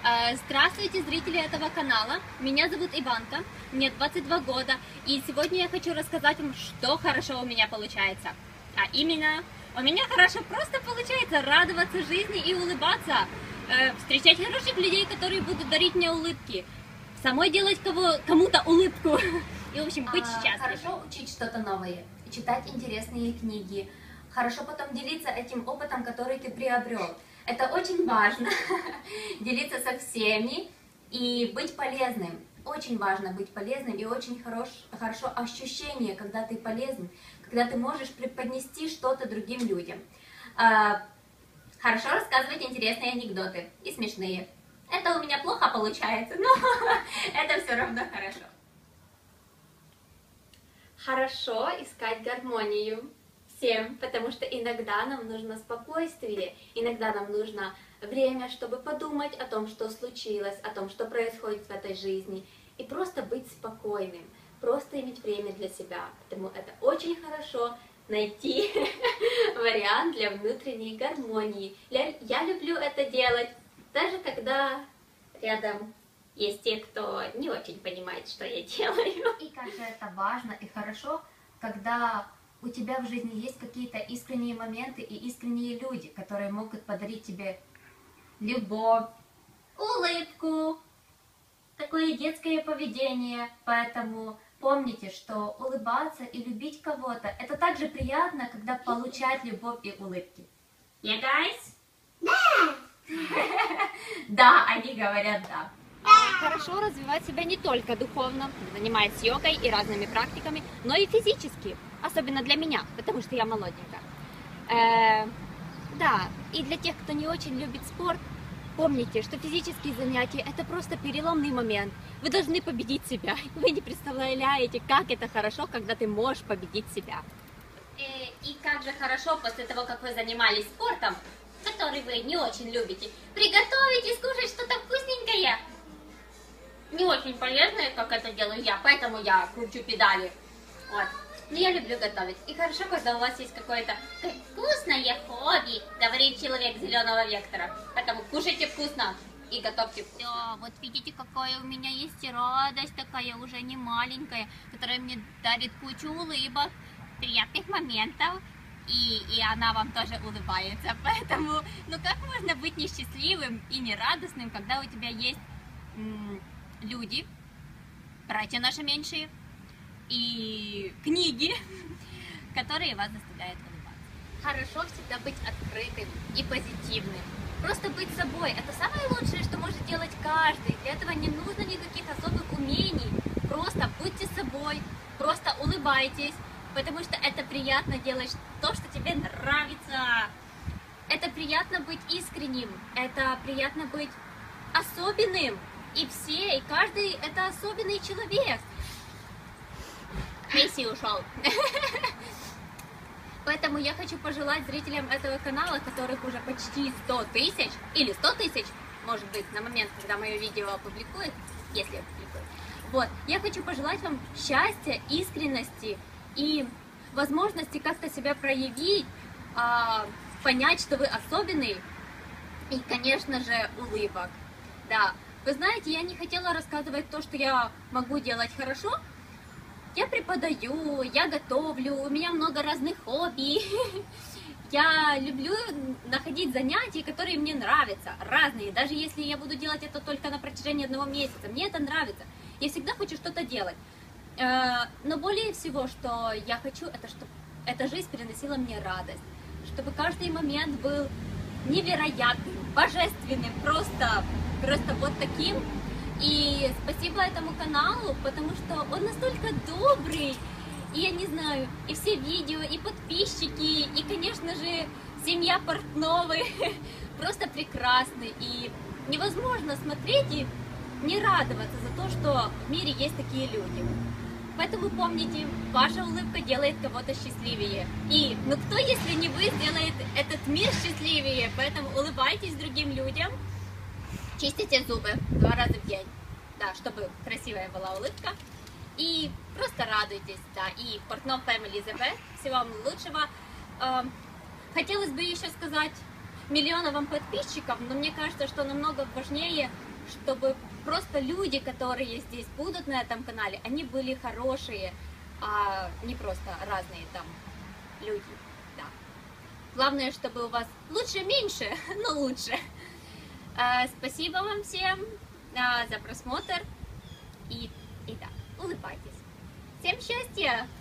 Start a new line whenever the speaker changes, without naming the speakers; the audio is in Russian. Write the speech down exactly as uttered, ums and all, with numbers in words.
Здравствуйте, зрители этого канала. Меня зовут Иванка, мне двадцать два года, и сегодня я хочу рассказать вам, что хорошо у меня получается. А именно, у меня хорошо просто получается радоваться жизни и улыбаться, э, встречать хороших людей, которые будут дарить мне улыбки, самой делать кого, кому-то улыбку и, в общем, быть
а,
счастливой.
Хорошо учить что-то новое, читать интересные книги, хорошо потом делиться этим опытом, который ты приобрел. Это очень важно, делиться со всеми и быть полезным. Очень важно быть полезным, и очень хорош, хорошо ощущение, когда ты полезен, когда ты можешь преподнести что-то другим людям. А, хорошо рассказывать интересные анекдоты и смешные. Это у меня плохо получается, но это все равно хорошо.
Хорошо искать гармонию всем, потому что иногда нам нужно спокойствие, иногда нам нужно время, чтобы подумать о том, что случилось, о том, что происходит в этой жизни, и просто быть спокойным, просто иметь время для себя. Поэтому это очень хорошо найти вариант для внутренней гармонии. Я люблю это делать, даже когда рядом есть те, кто не очень понимает, что я делаю.
И как же это важно и хорошо, когда у тебя в жизни есть какие-то искренние моменты и искренние люди, которые могут подарить тебе любовь, улыбку, такое детское поведение. Поэтому помните, что улыбаться и любить кого-то — это так же приятно, когда получать любовь и улыбки.
Yeah, guys?
Да! Да, они говорят да.
Хорошо развивать себя не только духовно, занимаясь йогой и разными практиками, но и физически, особенно для меня, потому что я молоденькая. Э, да, и для тех, кто не очень любит спорт, помните, что физические занятия — это просто переломный момент. Вы должны победить себя. Вы не представляете, как это хорошо, когда ты можешь победить себя. И, и как же хорошо после того, как вы занимались спортом, который вы не очень любите, приготовить и скушать что-то вкусненькое. Не очень полезное, как это делаю я, поэтому я кручу педали. Вот. Но я люблю готовить. И хорошо, когда у вас есть какое-то вкусное хобби, говорит человек зеленого вектора. Поэтому кушайте вкусно и готовьте вкусно. Да, вот видите, какая у меня есть радость, такая уже не маленькая, которая мне дарит кучу улыбок, приятных моментов. И, и она вам тоже улыбается. Поэтому, ну как можно быть несчастливым и нерадостным, когда у тебя есть м- люди, братья наши меньшие, и книги, которые вас заставляют улыбаться. Хорошо всегда быть открытым и позитивным. Просто быть собой. Это самое лучшее, что может делать каждый. Для этого не нужно никаких особых умений. Просто будьте собой, просто улыбайтесь, потому что это приятно делать то, что тебе нравится. Это приятно быть искренним, это приятно быть особенным. И все, и каждый — это особенный человек. Месси ушел. Поэтому я хочу пожелать зрителям этого канала, которых уже почти сто тысяч, или сто тысяч, может быть, на момент, когда мое видео опубликуют, если опубликуют. Вот, я хочу пожелать вам счастья, искренности и возможности как-то себя проявить, понять, что вы особенный, и, конечно же, улыбок. Да. Вы знаете, я не хотела рассказывать то, что я могу делать хорошо. Я преподаю, я готовлю, у меня много разных хобби. Я люблю находить занятия, которые мне нравятся, разные. Даже если я буду делать это только на протяжении одного месяца, мне это нравится. Я всегда хочу что-то делать. Но более всего, что я хочу, это чтобы эта жизнь приносила мне радость. Чтобы каждый момент был невероятным, божественным, просто... Просто вот таким. И спасибо этому каналу, потому что он настолько добрый. И я не знаю, и все видео, и подписчики, и, конечно же, семья Портновой просто прекрасны. И невозможно смотреть и не радоваться за то, что в мире есть такие люди. Поэтому помните, ваша улыбка делает кого-то счастливее. И, ну кто, если не вы, сделает этот мир счастливее? Поэтому улыбайтесь другим людям. Чистите зубы два раза в день, да, чтобы красивая была улыбка. И просто радуйтесь, да. И Портнов Family зэ бэ, всего вам лучшего. Хотелось бы еще сказать миллионам вам подписчиков, но мне кажется, что намного важнее, чтобы просто люди, которые здесь будут на этом канале, они были хорошие, а не просто разные там люди. Да. Главное, чтобы у вас лучше меньше, но лучше. Спасибо вам всем за просмотр. И, и да, улыбайтесь. Всем счастья!